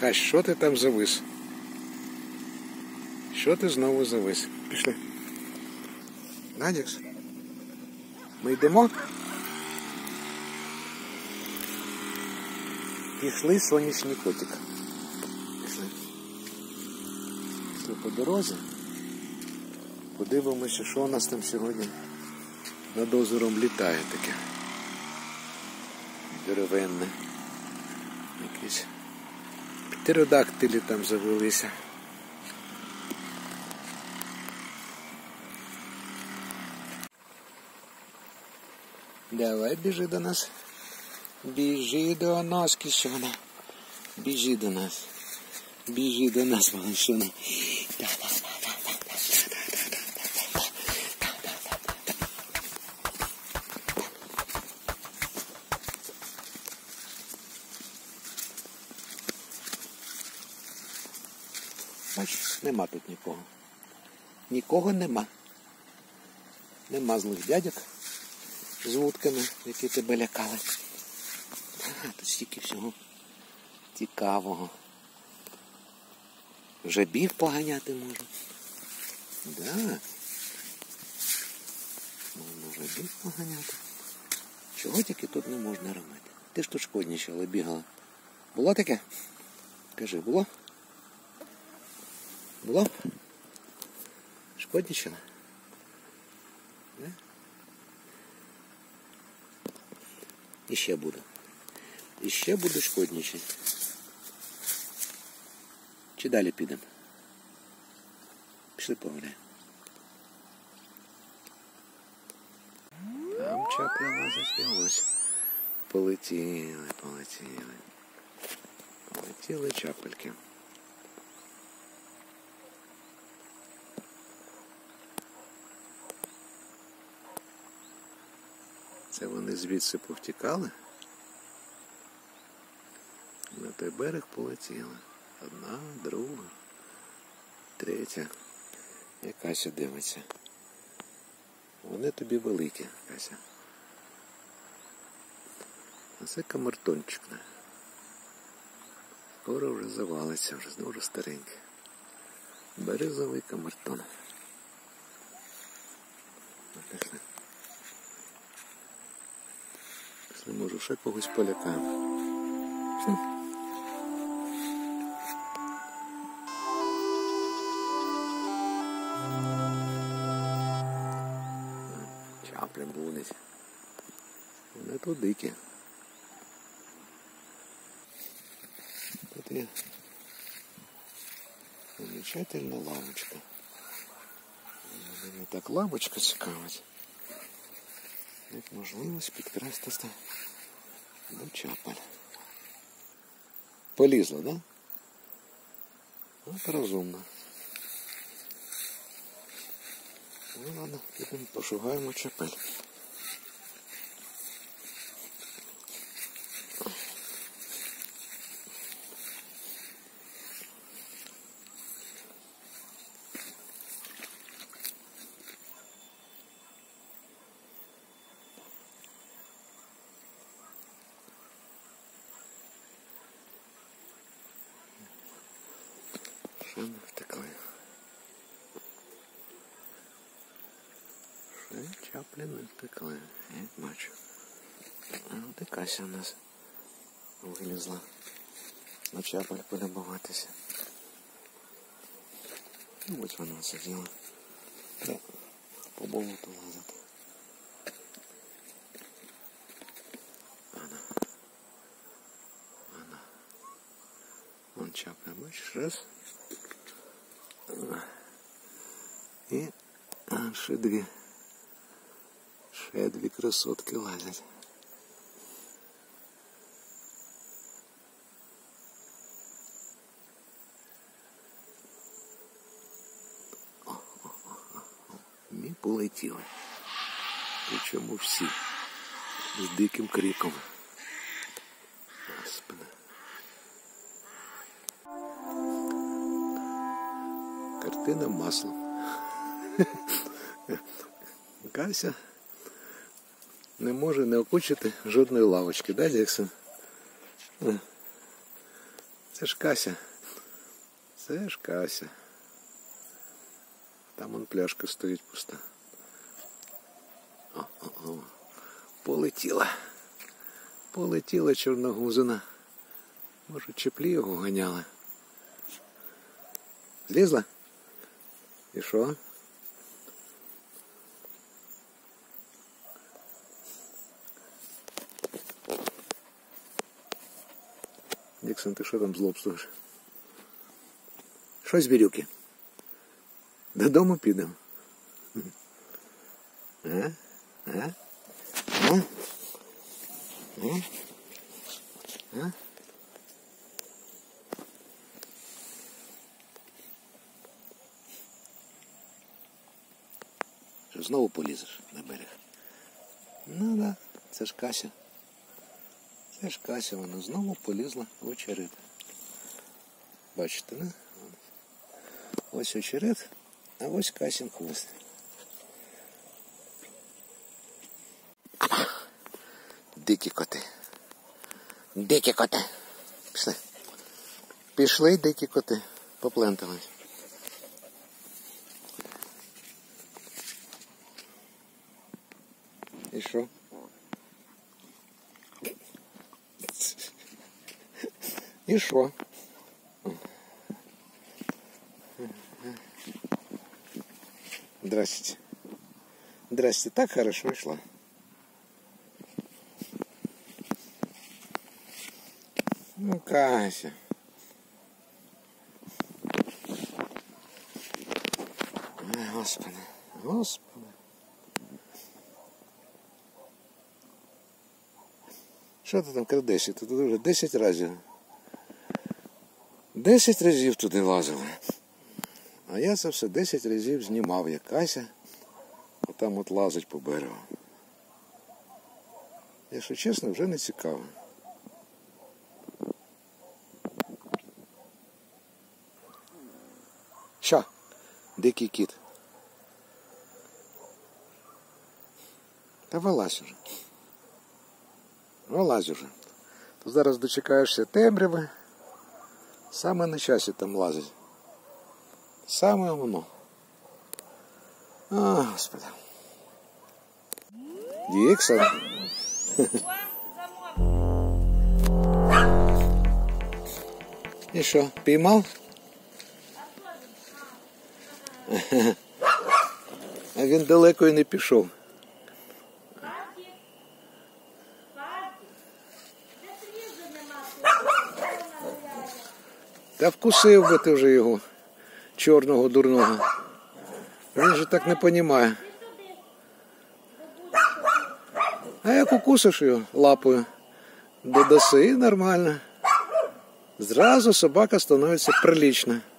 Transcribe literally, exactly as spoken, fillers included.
Кась, що ти там завис? Що ти знову завис? Пішли. Надікс? Ми йдемо? Пішли, сонячний котик. Пішли. Пішли по дорозі. Подивимося, що у нас там сьогодні над озером літає таке. Деревенне. Якісь птеродактилі там завелися. Давай, біжи до нас. Біжи до нас, кішона. Біжи до нас. Біжи до нас, малышона. Бачиш, нема тут нікого. Нікого нема. Нема злих дядьок з вудками, які тебе лякали. А, тут стільки всього цікавого. Жабів поганяти можна. Да. Можна жабів поганяти. Чого тільки тут не можна робити? Ти ж тут шкоднічала, бігала. Було таке? Кажи, було? Було? Шкоднічала? Да? І ще буду. І ще буду шкоднічати. Чи далі підемо? Пішли погуляємо. Там чапля лазить і ось. Полетіли, полетіли. Полетіли чапельки. Це вони звідси повтікали. На той берег полетіли. Одна, друга, третя. І Кася дивиться. Вони тобі великі, Кася. А це камертончик. Скоро вже завалиться, вже дуже старенький. Березовий камертон. Пішли. Пішли, може, ще когось полякаємо. Пішли. Чапля будуть. Вони тут дикі. Тут є замечательна лавочка. Мені так лавочка цікавить. Як можливість підкрастися до чапель. Полізла, да? От розумно. Ну ладно, підемо пошугаємо чапель. Ще не втекли. Ще чаплі не втекли, як бачу. А от і Кася у нас вилізла на чапель полюбуватися. Ну, ось вона сиділа. Да, по болоту лазити. Вона. Вона. Вон чапля, бачиш, раз. І а, ще дві. Ще дві красотки лазять. О, о, о, о. Ми полетіли. Причому всі. З диким криком. Господи. Картина маслом. Кася не може не окучити жодної лавочки, да, Джексон? Це Це ж Кася. Це ж Кася. Там он пляшка стоїть пуста. О-о-о. Полетіла. Полетіла чорногузина. Може, чеплі його ганяли. Злізла? І що? Діксон, ти що там злобствуєш? Що з бірюки? Додому підемо? А? А? А? А? А? Знову полізеш на берег. Ну да, це ж Кася. Це ж Кася, вона знову полізла в очерет. Бачите, не? Ось очерет, а ось Касін хвост. Дикі коти. Дикі коти. Пішли. Пішли дикі коти. Поплентались. І що? І що? Здрасте. Здрасте. Так хорошо йшла. Ну, Кася. Ой, Господи. Господи. Що ти там крадешся? Ти тут вже десять разів. Десять разів туди лазили. А я це все десять разів знімав, як Кася отам от лазить по берегу. Якщо чесно, вже не цікаво. Що? Дикий кіт. Та вилазь уже. Вилазь уже. То зараз дочекаєшся темряви. Саме на часі там лазить. Саме воно. О, Господи. Діксон. І що, піймав? А він далеко і не пішов. Та вкусив би ти вже його, чорного дурного. Він же так не розуміє. А як укусиш його лапою, додаси, нормально. Зразу собака становиться прилична.